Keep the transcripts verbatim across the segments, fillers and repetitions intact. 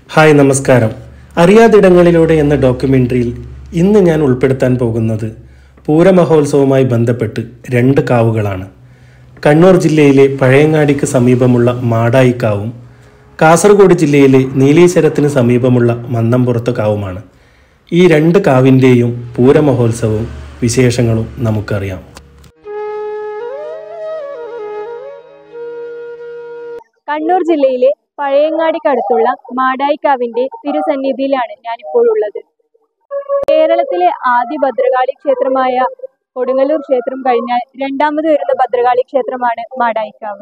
Hi നമസ്കാരം. അറിയാതിടങ്ങളിലൂടെ എന്ന ഡോക്യുമെൻ്ററിയിൽ ഇന്ന് ഞാൻ ഉൾപ്പെടുത്താൻ പോകുന്നത് പൂരമഹോത്സവവുമായി ബന്ധപ്പെട്ട് രണ്ട് കാവുകളാണ്. കണ്ണൂർ ജില്ലയിലെ പഴയങ്ങാടിക്ക് സമീപമുള്ള മാടായിക്കാവും കാസർഗോഡ് ജില്ലയിലെ നീലീശ്വരത്തിന് സമീപമുള്ള മന്നംപുറത്ത് കാവുമാണ്. ഈ രണ്ട് കാവിൻ്റെയും പൂരമഹോത്സവവും വിശേഷങ്ങളും നമുക്കറിയാം. കണ്ണൂർ ജില്ലയിലെ പഴയങ്ങാടിക്കടുത്തുള്ള മാടായിക്കാവിന്റെ തിരുസന്നിധിയിലാണ് ഞാനിപ്പോൾ ഉള്ളത്. കേരളത്തിലെ ആദ്യ ഭദ്രകാളി ക്ഷേത്രമായ കൊടുങ്ങല്ലൂർ ക്ഷേത്രം കഴിഞ്ഞാൽ രണ്ടാമത് വരുന്ന ഭദ്രകാളി ക്ഷേത്രമാണ് മാടായിക്കാവ്.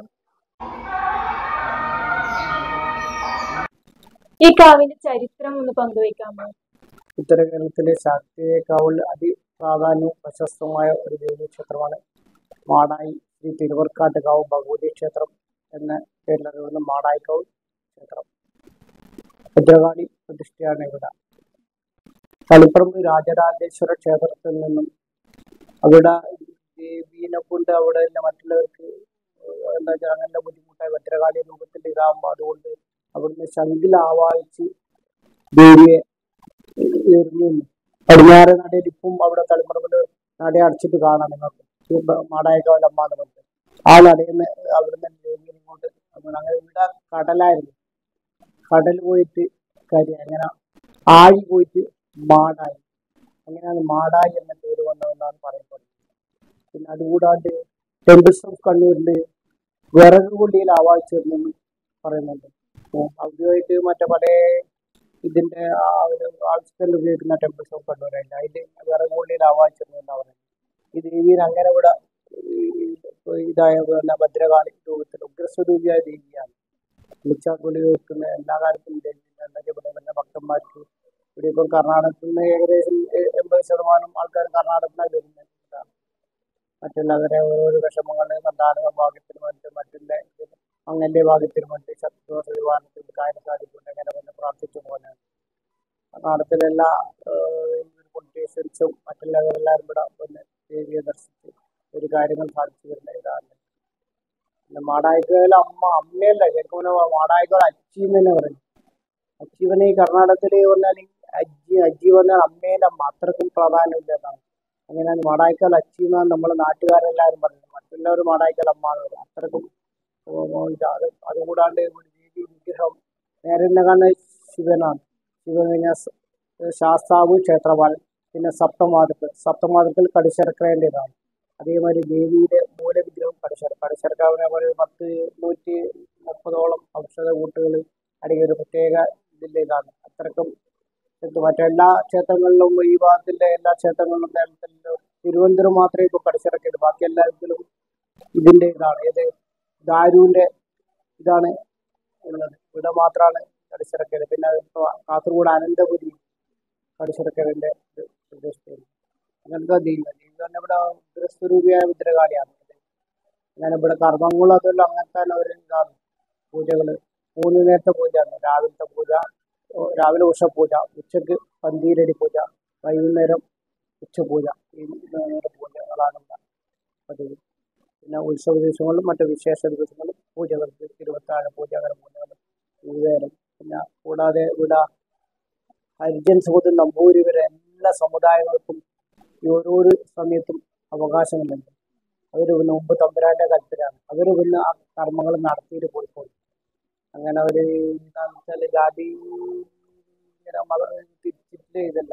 ഈ കാവിന്റെ ചരിത്രം ഒന്ന് പങ്കുവയ്ക്കാമോ? ഉത്തര കേരളത്തിലെ ശാക്തേയക്കാവിൽ അതിപ്രാധാന്യവും പ്രശസ്തമായ ഒരു ദേവീക്ഷേത്രമാണ് മാടായി ശ്രീ തിരുവർക്കാട്ടുകാവ് ഭഗവതി ക്ഷേത്രം എന്ന പേരിലറിയുന്ന മാടായിക്കാവ് ക്ഷേത്രം. ഭദ്രകാളി പ്രതിഷ്ഠയാണ് ഇവിടെ. തളിപ്പറമ്പ് രാജരാജേശ്വര ക്ഷേത്രത്തിൽ നിന്നും അവിടെ ദേവീനെ കൊണ്ട് അവിടെ മറ്റുള്ളവർക്ക് എന്താ വെച്ചാൽ അങ്ങനെ ബുദ്ധിമുട്ടായി ഭദ്രകാളി രൂപത്തിൽ ഇതാകുമ്പോൾ അതുകൊണ്ട് അവിടുന്ന് ശംഖിൽ ആവാഹിച്ച് ദേവിയെ എറിഞ്ഞു. പടിഞ്ഞാറ് നടയിൽ ഇപ്പം അവിടെ തളിപ്പറമ്പിൽ നട അടച്ചിട്ട് കാണാം നിങ്ങൾക്ക്, മാടായിക്കാവിൽ അമ്മ എന്ന് പറഞ്ഞത്. ആ നടയിൽ നിന്ന് അവിടുന്ന് ദേവിയെ ഇങ്ങോട്ട് അങ്ങനെ ഇവിടെ കടലായിരുന്നു. കടൽ പോയിട്ട് കരി അങ്ങനെ ആഴി പോയിട്ട് മാടായി, അങ്ങനെയാണ് മാടായി എന്ന പേര് വന്നതെന്നാണ് പറയപ്പെടുന്നത്. പിന്നെ അതുകൂടാണ്ട് ടെമ്പിൾസ് ഓഫ് കണ്ണൂരിൽ വിറക് കൊള്ളിയിൽ ആവാഹിച്ചിരുന്നെന്ന് പറയുന്നുണ്ട്. ഔദ്യോഗികമായിട്ട് മറ്റേ പല ഇതിന്റെ ആ ഒരു ആവശ്യത്തിൽ ഉപയോഗിക്കുന്ന ടെമ്പിൾസ് ഓഫ് കണ്ണൂരുണ്ട്. അതിൽ വിറക് കൊള്ളിയിൽ ആവാഹിച്ചിരുന്നു എന്നാണ് പറയുന്നത്. ഈ ദേവീനെ അങ്ങനെ ഇവിടെ ഇതായ ഭദ്രകാളി രൂപത്തിൽ ഉഗ്രസ്വരൂപിയായ ദേവിയാണ്. വിളിച്ചാൽ വെക്കുന്ന എല്ലാ കാലത്തും ദേവി എന്നറിയപ്പെടുന്ന ഭക്തന്മാർക്ക് ഇവിടെ ഇപ്പം കർണാടകത്തിൽ നിന്ന് ഏകദേശം എൺപത് ശതമാനം ആൾക്കാർ കർണാടകത്തിലാണ് വരുന്നത്. മറ്റുള്ളവരെ ഓരോരോ വിഷമങ്ങൾ സന്താന ഭാഗ്യത്തിന് വേണ്ടി മറ്റുള്ള അങ്ങന്റെ ഭാഗ്യത്തിന് വേണ്ടി ശത്രുദോഷ നിവാരണത്തിന് കാര്യം സാധിക്കുന്നുണ്ട്. അങ്ങനെ വന്ന് പ്രാർത്ഥിച്ചു പോകാനാണ് കർണാടകത്തിലെ എല്ലാ പൊളിറ്റീഷ്യൻസും മറ്റുള്ളവരെല്ലാവരും ഇവിടെ വന്ന് ദേവിയെ ദർശിച്ച് ഒരു കാര്യങ്ങൾ സാധിച്ചു വരുന്ന ഇതാണ്. പിന്നെ മാടായിക്കാവിൽ അമ്മ അമ്മയല്ല ശരിക്കും മാടായിക്കാവിൽ അച്ചി എന്ന് തന്നെ പറയും. അച്ചീവനെ ഈ കർണാടകത്തില് പറഞ്ഞാൽ അജ്ജി അജ്ജി പറഞ്ഞാൽ അമ്മേൻ്റെ അമ്മ, അത്രക്കും പ്രാധാന്യമില്ലെന്നാണ്. അങ്ങനെയാണ് മാടായിക്കാൽ അച്ചി എന്നാണ് നമ്മളെ നാട്ടുകാരെല്ലാവരും പറയുന്നത്. മറ്റുള്ളവർ മാടായിക്കാൽ അമ്മ എന്ന് പറയും. അത്രക്കും അത് അതുകൂടാണ്ട് ദേവി വിഗ്രഹം നേരെ തന്നെ കാണുന്ന ശിവനാണ്. ശിവൻ കഴിഞ്ഞാൽ ശാസ്താവ് ക്ഷേത്രപാലൻ, പിന്നെ സപ്തമാതൃക്കൾ സപ്തമാതൃക്കൾ കടിശർക്കരേണ്ടതാണ്. അതേമാതിരി ദേവിയുടെ മൂലവിഗ്രഹം കടിശർ കടിശർക്കാവിനെ പോലെ പത്ത് നൂറ്റി മുപ്പതോളം ഔഷധ കൂട്ടുകൾ അടങ്ങിയ ഒരു പ്രത്യേക ഇതിൻ്റെ ഇതാണ്. അത്രക്കും മറ്റെല്ലാ ക്ഷേത്രങ്ങളിലും ഈ ഭാഗത്തിൻ്റെ എല്ലാ ക്ഷേത്രങ്ങളിലും കേരളത്തിലും തിരുവനന്തപുരം മാത്രമേ ഇപ്പോൾ കടിശിറക്കിയത്. ബാക്കി എല്ലാ ഇതിലും ഇതിൻ്റെ ഇതാണ് ഏത് ദാരുവിൻ്റെ ഇതാണ് ഉള്ളത്. ഇവിടെ മാത്രമാണ് കടിശിറക്കൽ. പിന്നെ കാസർഗോഡ് അനന്തപുരി കടിശിറക്കലിൻ്റെ പ്രദേശത്ത് അങ്ങനത്തെ ദൈവം ദൈവം തന്നെ ഇവിടെ ഉഗ്രസ്വരൂപിയായ ഭദ്രകാളിയാണ്. അങ്ങനെ ഇവിടെ കർമ്മങ്ങളും അതെല്ലാം അങ്ങനത്തെ ഒരു ഇതാണ്. പൂജകൾ മൂന്ന് നേരത്തെ പൂജയാണ്. രാവിലത്തെ പൂജ, രാവിലെ ഉഷപൂജ, ഉച്ചക്ക് പന്തീരടി പൂജ, വൈകുന്നേരം ഉച്ചപൂജ. ഈ നേരം പൂജകളാണ് പതിവ്. പിന്നെ ഉത്സവ ദിവസങ്ങളിലും മറ്റു വിശേഷ ദിവസങ്ങളും പൂജകൾക്ക് ഇരുപത്താഴ് പൂജ അങ്ങനെ പൂജകൾ വിവിധേരം. പിന്നെ കൂടാതെ ഇവിടെ ഹരിജൻ സുഹൃത്ത് നമ്പൂരി വരെ എല്ലാ സമുദായങ്ങൾക്കും ഈ ഓരോരോ സമയത്തും അവകാശങ്ങളുണ്ട്. അവർ പിന്നെ മുമ്പ് തമ്പുരാന്റെ കൽപ്പനയാണ്. അവർ പിന്നെ ആ കർമ്മങ്ങൾ നടത്തിയിട്ട് പോയിക്കോളും. അങ്ങനെ അവർ എന്താണെന്ന് വെച്ചാൽ ജാതി ഇങ്ങനെ മത തിരിച്ചിട്ട് ഇതല്ല.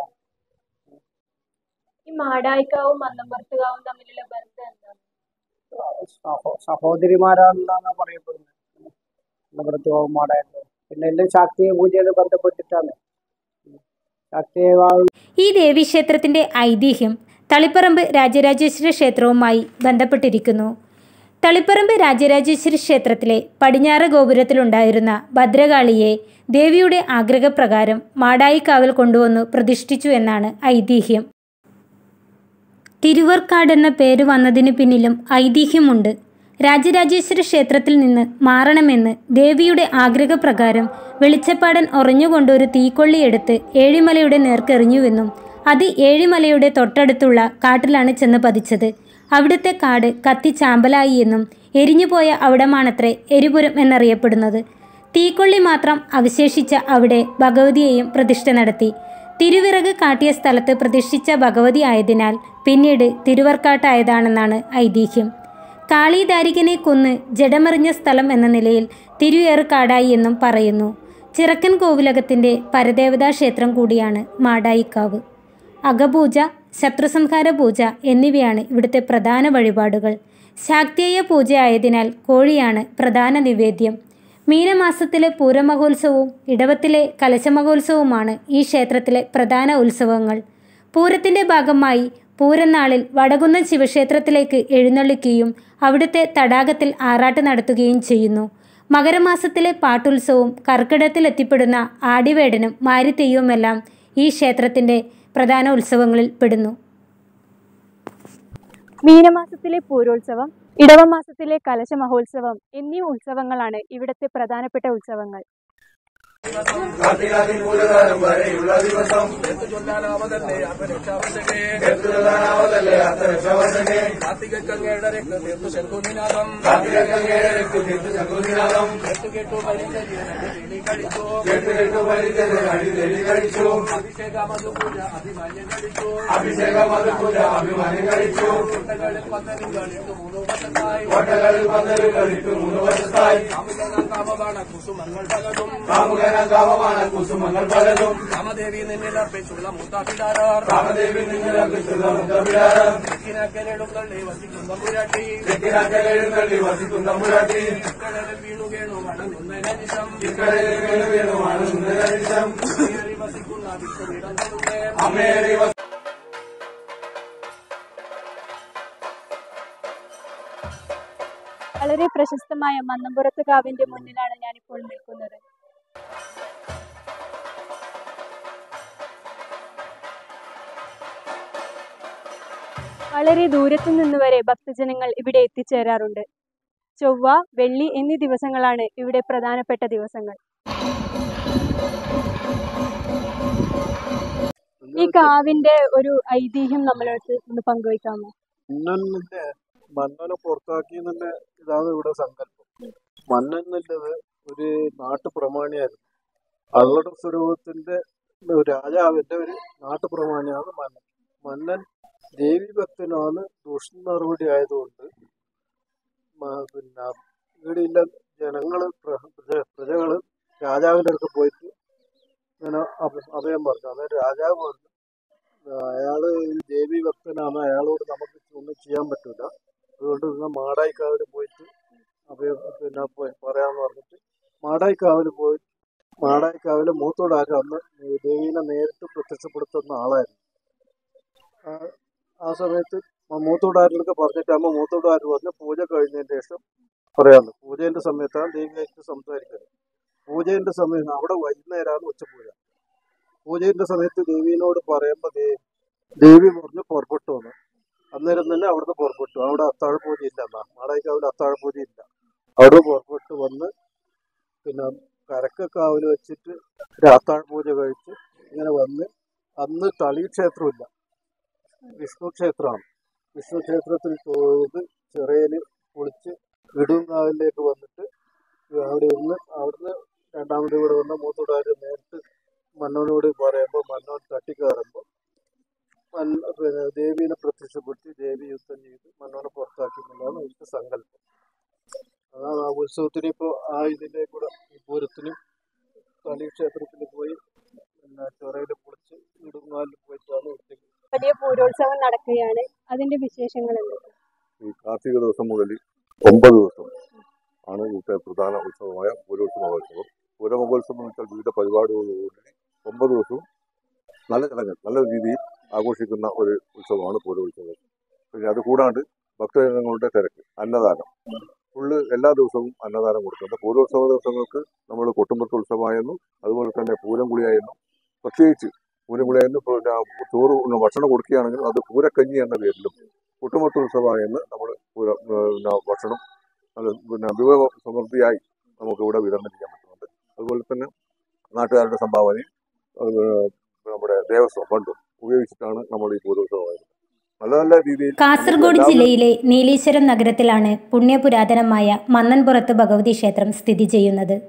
ഈ മാടായിക്കാവും മന്നംപുറത്തുകാവും തമ്മിലുള്ള ബന്ധം എന്താണ്? സഹോദരിമാരാണെന്നാണ് പറയപ്പെടുന്നത്. മന്നംപുറത്തുകാവും മാടായിക്കാവും പിന്നെ എല്ലാം ശാക്തീയ പൂജയിൽ ബന്ധപ്പെട്ടിട്ടാണ്. ഈ ദേവീക്ഷേത്രത്തിന്റെ ഐതിഹ്യം തളിപ്പറമ്പ് രാജരാജേശ്വര ക്ഷേത്രവുമായി ബന്ധപ്പെട്ടിരിക്കുന്നു. തളിപ്പറമ്പ് രാജരാജേശ്വരി ക്ഷേത്രത്തിലെ പടിഞ്ഞാറ് ഗോപുരത്തിലുണ്ടായിരുന്ന ഭദ്രകാളിയെ ദേവിയുടെ ആഗ്രഹപ്രകാരം മാടായിക്കാവിൽ കൊണ്ടുവന്നു പ്രതിഷ്ഠിച്ചു എന്നാണ് ഐതിഹ്യം. തിരുവർക്കാട് എന്ന പേര് വന്നതിന് പിന്നിലും ഐതിഹ്യമുണ്ട്. രാജരാജേശ്വര ക്ഷേത്രത്തിൽ നിന്ന് മാറണമെന്ന് ദേവിയുടെ ആഗ്രഹപ്രകാരം വെളിച്ചപ്പാടൻ ഉറഞ്ഞുകൊണ്ടൊരു തീക്കൊള്ളിയെടുത്ത് ഏഴിമലയുടെ നേർക്കെറിഞ്ഞുവെന്നും അത് ഏഴിമലയുടെ തൊട്ടടുത്തുള്ള കാട്ടിലാണ് ചെന്ന് പതിച്ചത്. അവിടുത്തെ കാട് കത്തി ചാമ്പലായി എന്നും എരിഞ്ഞുപോയ അവിടമാണത്രേ എരിപുരം എന്നറിയപ്പെടുന്നത്. തീക്കൊള്ളി മാത്രം അവശേഷിച്ച അവിടെ ഭഗവതിയെയും പ്രതിഷ്ഠ നടത്തി. തിരുവിറക് കാട്ടിയ സ്ഥലത്ത് പ്രതിഷ്ഠിച്ച ഭഗവതി ആയതിനാൽ പിന്നീട് തിരുവർക്കാട്ടായതാണെന്നാണ് ഐതിഹ്യം. കാളീദാരികനെ കൊന്ന് ജഡമെറിഞ്ഞ സ്ഥലം എന്ന നിലയിൽ തിരുവേറുകാടായി എന്നും പറയുന്നു. ചിറക്കൻ കോവിലകത്തിൻ്റെ പരദേവതാ ക്ഷേത്രം കൂടിയാണ് മാടായിക്കാവ്. അകപൂജ, ശത്രുസംഹാര പൂജ എന്നിവയാണ് ഇവിടുത്തെ പ്രധാന വഴിപാടുകൾ. ശാക്തേയ പൂജ ആയതിനാൽ കോഴിയാണ് പ്രധാന നിവേദ്യം. മീനമാസത്തിലെ പൂരമഹോത്സവവും ഇടവത്തിലെ കലശമഹോത്സവവുമാണ് ഈ ക്ഷേത്രത്തിലെ പ്രധാന ഉത്സവങ്ങൾ. പൂരത്തിൻ്റെ ഭാഗമായി പൂരനാളിൽ വടകുന്നം ശിവക്ഷേത്രത്തിലേക്ക് എഴുന്നള്ളിക്കുകയും അവിടുത്തെ തടാകത്തിൽ ആറാട്ട് നടത്തുകയും ചെയ്യുന്നു. മകരമാസത്തിലെ പാട്ടുത്സവവും കർക്കിടകത്തിൽ എത്തിപ്പെടുന്ന ആടിവേടനും മാരിത്തെയ്യവുമെല്ലാം ഈ ക്ഷേത്രത്തിൻ്റെ പ്രധാന ഉത്സവങ്ങളിൽ പെടുന്നു. മീനമാസത്തിലെ പൂരോത്സവം, ഇടവമാസത്തിലെ കലശ മഹോത്സവം എന്നീ ഉത്സവങ്ങളാണ് ഇവിടുത്തെ പ്രധാനപ്പെട്ട ഉത്സവങ്ങൾ. കാർത്തികാതിപൂരകാലം വരെയുള്ള ദിവസം ചൊല്ലാനാവതല്ലേ അപരക്ഷാവശകേ അർത്ഥരക്ഷാവശകേ കാർത്തികങ്ങയുടെ രക്ത തീർത്തു ശംഖുനിനാദം കാർത്തികങ്ങയുടെ രക്ത തീർത്തു ശംഖുനിനാദം കേട്ടു കേട്ടു പരിചരി കഴിച്ചു കേട്ടു കേട്ടു പരിചരി അടി കഴിച്ചു അഭിഷേക മധുപൂജ അഭിമാന്യം കഴിച്ചു അഭിഷേക മധുപൂജ അഭിമാന്യം കഴിച്ചു കോട്ടകളിൽ പന്തലുകളിട്ടു മൂന്ന് വർഷത്തായി കോട്ടകളിൽ പന്തലുകളിട്ടു മൂന്ന് വർഷത്തായി കാമുകന കാമബാണ കുസുമങ്ങൾ പലതും കാമുകന കാമബാണ കുസുമങ്ങൾ പലതും കാമദേവി നിന്നിലർപ്പിച്ചുള്ള മുത്താപ്പിടാറാർ കാമദേവി നിന്നിലർപ്പിച്ചുള്ള മുത്താപ്പിടാറാർ തെക്കിനക്കലെടും തള്ളി വസിക്കും തമ്പുരാട്ടി തെക്കിനക്കലെടും തള്ളി വസിക്കും തമ്പുരാട്ടി ഇക്കടലിൽ വീണു കേണു മണങ്ങുന്നതിനനിശം ഇക്കടലിൽ വീണു കേണു മണങ്ങുന്നതിനനിശം അമ്മയേറി വസിക്കുന്ന വിശ്വവിടം തൊടുന്നേ അമ്മയേറി വളരെ പ്രശസ്തമായ മന്നംപുറത്ത് കാവിന്റെ മുന്നിലാണ് ഞാനിപ്പോൾ നിൽക്കുന്നത്. വളരെ ദൂരത്തു നിന്ന് വരെ ഭക്തജനങ്ങൾ ഇവിടെ എത്തിച്ചേരാറുണ്ട്. ചൊവ്വ, വെള്ളി എന്നീ ദിവസങ്ങളാണ് ഇവിടെ പ്രധാനപ്പെട്ട ദിവസങ്ങൾ. ഈ കാവിന്റെ ഒരു ഐതിഹ്യം നമ്മളടുത്ത് ഒന്ന് പങ്കുവയ്ക്കാമോ? മന്നനെ മന്നനെ പുറത്താക്കി തന്നെ ഇതാണ് ഇവിടെ സങ്കല്പം. മന്നൻ എന്നുള്ളത് ഒരു നാട്ടുപ്രമാണിയായിരുന്നു. അള്ളട സ്വരൂപത്തിന്റെ രാജാവിന്റെ ഒരു നാട്ടുപ്രമാണിയാണ് മന്നൻ. മന്നൻ ദേവി ഭക്തനാണ് ദുഷ്ട നടപടി ആയതുകൊണ്ട് പിന്നെ ഇവിടെയുള്ള ജനങ്ങള് പ്രജകള് രാജാവിന്റെ അടുത്ത് പോയിട്ട് ഇങ്ങനെ അഭയം പറഞ്ഞു. അതായത് രാജാവ് പറഞ്ഞു അയാള് ദേവി ഭക്തനാണ്, അയാളോട് നമുക്ക് ഒന്നും ചെയ്യാൻ പറ്റൂല, അതുകൊണ്ട് നിങ്ങൾ മാടായിക്കാവില് പോയിട്ട് അഭയം പിന്നെ പറയാന്ന് പറഞ്ഞിട്ട് മാടായിക്കാവില് പോയി മാടായിക്കാവില് മൂത്തോടാര് അന്ന് ദേവീനെ നേരിട്ട് പ്രത്യക്ഷപ്പെടുത്തുന്ന ആളായിരുന്നു. ആ സമയത്ത് മൂത്തോടാരിലൊക്കെ പറഞ്ഞിട്ട് അമ്മ മൂത്തോടാര് പറഞ്ഞ് പൂജ കഴിഞ്ഞതിന് ശേഷം പറയാന്ന്. പൂജേന്റെ സമയത്താണ് ദേവിയായിട്ട് സംസാരിക്കുന്നത്. പൂജേന്റെ സമയം അവിടെ വൈകുന്നേരമാണ് ഉച്ചപൂജ. പൂജേന്റെ സമയത്ത് ദേവീനോട് പറയുമ്പോ ദേവി പറഞ്ഞ് പുറപ്പെട്ടു വന്നു. അന്നേരം തന്നെ അവിടുന്ന് പുറപ്പെട്ടു. അവിടെ അത്താഴ പൂജ ഇല്ല, എന്നാ മാടായിക്കാവിൽ അത്താഴ പൂജ ഇല്ല. അവിടെ പുറപ്പെട്ടു വന്ന് പിന്നെ കരക്കക്കാവിൽ വെച്ചിട്ട് ഒരു അത്താഴ പൂജ കഴിച്ച് ഇങ്ങനെ വന്ന് അന്ന് തളി ക്ഷേത്രമില്ല, വിഷ്ണു ക്ഷേത്രമാണ്. വിഷ്ണു ക്ഷേത്രത്തിൽ തൊഴുത് ചെറിയന് കുളിച്ച് ഇടുങ്കാവിലേക്ക് വന്നിട്ട് അവിടെ ഇരുന്ന് അവിടുന്ന് രണ്ടാമത് ഇവിടെ വന്ന മൂത്തോടാര് നേരിട്ട് മന്നോനോട് പറയുമ്പോൾ മന്നോൻ തട്ടിക്കയറുമ്പോൾ പിന്നെ ദേവീനെ പ്രത്യക്ഷപ്പെടുത്തി ദേവി യുദ്ധം ചെയ്ത് മന്നോനെ പുറത്താക്കി എന്നുള്ളതാണ് ഇവിടുത്തെ സങ്കല്പം. അതാണ് ആ ഉത്സവത്തിന് ഇപ്പോൾ ആ ഇതിൻ്റെ കൂടെ ഈ പൂരത്തിനും തളി ക്ഷേത്രത്തിൽ പോയി പിന്നെ ചൊറയിൽ കുളിച്ച് ഇടുങ്ങാലിൽ പോയിട്ടാണ് ഇവിടുത്തെ വലിയ പൂരോത്സവം നടക്കുകയാണ്. അതിന്റെ വിശേഷങ്ങൾ എന്തൊക്കെയാണ്? ഈ കാർത്തിക ദിവസം മുതൽ ഒമ്പത് ദിവസം ആണ് ഇവിടുത്തെ പ്രധാന ഉത്സവമായ പൂരോത്സവ മഹോത്സവം. പൂരമഹോത്സവം എന്ന് വെച്ചാൽ വിവിധ പരിപാടികളോടുകൂടി ഒമ്പത് ദിവസവും നല്ല ചടങ്ങ് നല്ല രീതിയിൽ ആഘോഷിക്കുന്ന ഒരു ഉത്സവമാണ് പൂരോത്സവം. പിന്നെ അത് കൂടാണ്ട് ഭക്തജനങ്ങളുടെ തിരക്ക്, അന്നദാനം, ഫുള്ള് എല്ലാ ദിവസവും അന്നദാനം കൊടുക്കുന്നത്. പൂരോത്സവ ദിവസങ്ങൾക്ക് നമ്മൾ കൊട്ടുമ്പുറത്ത് ഉത്സവമായിരുന്നു, അതുപോലെ തന്നെ പൂരംകുളിയായിരുന്നു. പ്രത്യേകിച്ച് പൂരംകുളിയായിരുന്നു പിന്നെ ചോറ് ഭക്ഷണം കൊടുക്കുകയാണെങ്കിലും അത് പൂരക്കഞ്ഞി എന്ന പേരിലും കൊട്ടുമ്പുറത്ത് ഉത്സവമായെന്ന് നമ്മൾ പൂര പിന്നെ ഭക്ഷണം അത് പിന്നെ വിഭവ സമൃദ്ധിയായി നമുക്ക് ഇവിടെ വിതരണം ചെയ്യാൻ പറ്റുന്നുണ്ട്. അതുപോലെ തന്നെ നാട്ടുകാരുടെ സംഭാവനയും നമ്മുടെ ദേവസ്വം ഫണ്ടും ഉപയോഗിച്ചിട്ടാണ് നമ്മൾ ഈ പൂരോത്സവമായത്. നല്ല നല്ല രീതിയിൽ. കാസർഗോഡ് ജില്ലയിലെ നീലീശ്വരം നഗരത്തിലാണ് പുണ്യപുരാതനമായ മന്നൻപുറത്ത് ഭഗവതി ക്ഷേത്രം സ്ഥിതി ചെയ്യുന്നത്.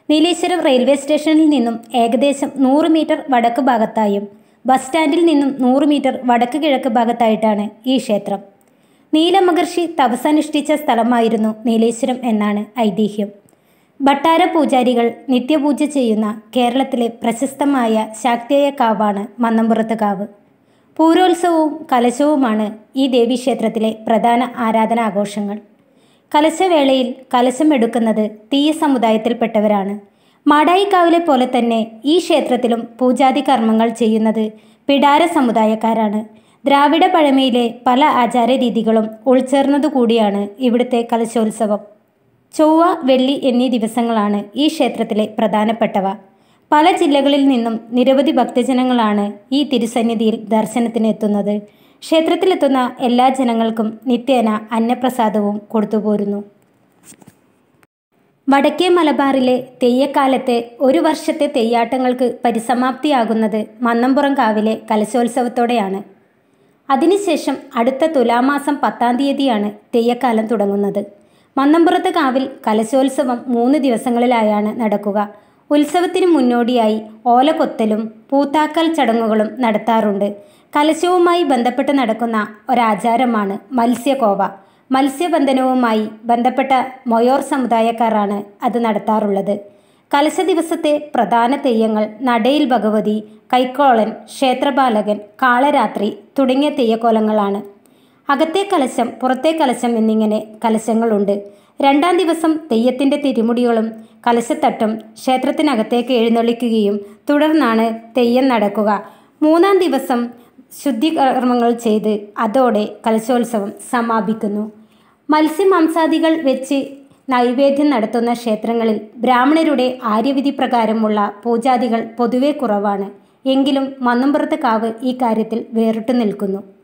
നീലേശ്വരം റെയിൽവേ സ്റ്റേഷനിൽ നിന്നും ഏകദേശം നൂറ് മീറ്റർ വടക്ക് ഭാഗത്തായും ബസ് സ്റ്റാൻഡിൽ നിന്നും നൂറ് മീറ്റർ വടക്ക് കിഴക്ക് ഭാഗത്തായിട്ടാണ് ഈ ക്ഷേത്രം. നീലമഹർഷി തപസ്സനുഷ്ഠിച്ച സ്ഥലമായിരുന്നു നീലേശ്വരം എന്നാണ് ഐതിഹ്യം. ഭട്ടാര പൂജാരികൾ നിത്യപൂജ ചെയ്യുന്ന കേരളത്തിലെ പ്രശസ്തമായ ശാക്തേയ കാവാണ് മന്നംപുറത്ത് കാവ്. പൂരോത്സവവും കലശവുമാണ് ഈ ദേവീക്ഷേത്രത്തിലെ പ്രധാന ആരാധനാഘോഷങ്ങൾ. കലശവേളയിൽ കലശം എടുക്കുന്നത് തീയ സമുദായത്തിൽപ്പെട്ടവരാണ്. മാടായിക്കാവിലെ പോലെ തന്നെ ഈ ക്ഷേത്രത്തിലും പൂജാതി കർമ്മങ്ങൾ ചെയ്യുന്നത് പിടാര സമുദായക്കാരാണ്. ദ്രാവിഡ പഴമയിലെ പല ആചാരരീതികളും ഉൾച്ചേർന്നതുകൂടിയാണ് ഇവിടുത്തെ കലശോത്സവം. ചൊവ്വ, വെള്ളി എന്നീ ദിവസങ്ങളാണ് ഈ ക്ഷേത്രത്തിലെ പ്രധാനപ്പെട്ടവ. പല ജില്ലകളിൽ നിന്നും നിരവധി ഭക്തജനങ്ങളാണ് ഈ തിരുസന്നിധിയിൽ ദർശനത്തിന് എത്തുന്നത്. ക്ഷേത്രത്തിലെത്തുന്ന എല്ലാ ജനങ്ങൾക്കും നിത്യേന അന്നപ്രസാദവും കൊടുത്തുപോരുന്നു. വടക്കേ മലബാറിലെ തെയ്യക്കാലത്തെ ഒരു വർഷത്തെ തെയ്യാട്ടങ്ങൾക്ക് പരിസമാപ്തിയാകുന്നത് മന്നംപുറം കാവിലെ കലശോത്സവത്തോടെയാണ്. അതിനുശേഷം അടുത്ത തുലാമാസം പത്താം തീയതിയാണ് തെയ്യക്കാലം തുടങ്ങുന്നത്. മന്നംപുറത്ത് കാവിൽ കലശോത്സവം മൂന്ന് ദിവസങ്ങളിലായാണ് നടക്കുക. ഉത്സവത്തിന് മുന്നോടിയായി ഓലകൊത്തലും പൂത്താക്കൽ ചടങ്ങുകളും നടത്താറുണ്ട്. കലശവുമായി ബന്ധപ്പെട്ട് നടക്കുന്ന ഒരാചാരമാണ് മത്സ്യകോവ. മത്സ്യബന്ധനവുമായി ബന്ധപ്പെട്ട മൊയോർ സമുദായക്കാരാണ് അത് നടത്താറുള്ളത്. കലശ ദിവസത്തെ പ്രധാന തെയ്യങ്ങൾ നടയിൽ ഭഗവതി, കൈക്കോളൻ, ക്ഷേത്രപാലകൻ, കാളരാത്രി തുടങ്ങിയ തെയ്യക്കോലങ്ങളാണ്. അകത്തെ കലശം, പുറത്തെ കലശം എന്നിങ്ങനെ കലശങ്ങളുണ്ട്. രണ്ടാം ദിവസം തെയ്യത്തിൻ്റെ തിരുമുടികളും കലശത്തട്ടും ക്ഷേത്രത്തിനകത്തേക്ക് എഴുന്നള്ളിക്കുകയും തുടർന്നാണ് തെയ്യം നടക്കുക. മൂന്നാം ദിവസം ശുദ്ധികർമ്മങ്ങൾ ചെയ്ത് അതോടെ കലശോത്സവം സമാപിക്കുന്നു. മത്സ്യമാംസാദികൾ വെച്ച് നൈവേദ്യം നടത്തുന്ന ക്ഷേത്രങ്ങളിൽ ബ്രാഹ്മണരുടെ ആര്യവിധി പ്രകാരമുള്ള പൂജാദികൾ പൊതുവെ കുറവാണ്. എങ്കിലും മന്നംപുറത്ത് കാവ് ഈ കാര്യത്തിൽ വേറിട്ടു നിൽക്കുന്നു.